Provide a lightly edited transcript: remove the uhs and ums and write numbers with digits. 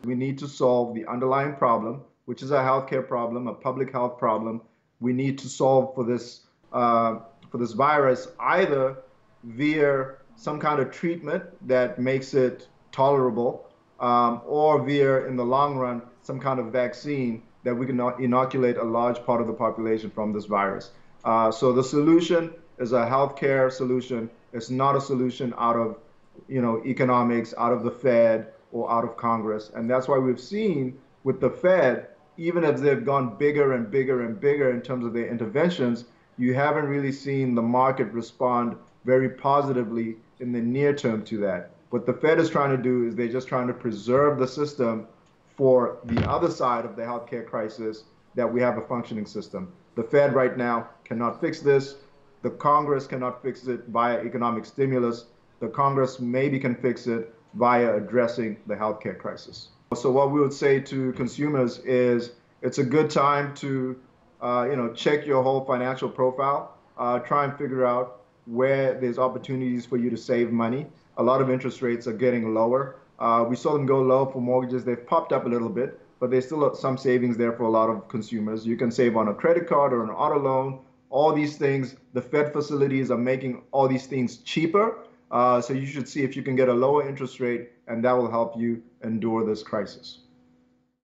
we need to solve the underlying problem, which is a healthcare problem, a public health problem. We need to solve for this virus either via some kind of treatment that makes it tolerable, or via, in the long run, some kind of vaccine that we can inoculate a large part of the population from this virus. So the solution is a healthcare solution. It's not a solution out of, economics, out of the Fed or out of Congress. And that's why we've seen with the Fed, even as they've gone bigger and bigger and bigger in terms of their interventions, you haven't really seen the market respond very positively in the near term to that. What the Fed is trying to do is they're just trying to preserve the system for the other side of the healthcare crisis, that we have a functioning system. The Fed right now cannot fix this. The Congress cannot fix it via economic stimulus. The Congress maybe can fix it via addressing the healthcare crisis. So what we would say to consumers is it's a good time to check your whole financial profile, try and figure out where there's opportunities for you to save money. A lot of interest rates are getting lower. We saw them go low for mortgages. They've popped up a little bit, but there's still some savings there for a lot of consumers. You can save on a credit card or an auto loan. All these things, the Fed facilities are making all these things cheaper. So you should see if you can get a lower interest rate, and that will help you endure this crisis.